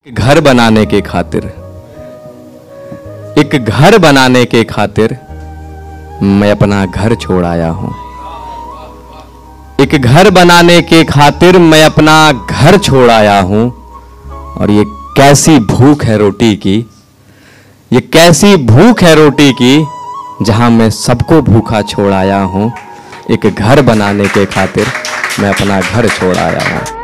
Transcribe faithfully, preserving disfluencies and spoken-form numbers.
घर बनाने के खातिर एक घर बनाने के खातिर मैं अपना घर छोड़ आया हूं। एक घर बनाने के खातिर मैं अपना घर छोड़ आया हूं। और ये कैसी भूख है रोटी की, ये कैसी भूख है रोटी की, जहां मैं सबको भूखा छोड़ आया हूं। एक घर बनाने के खातिर मैं अपना घर छोड़ आया हूं।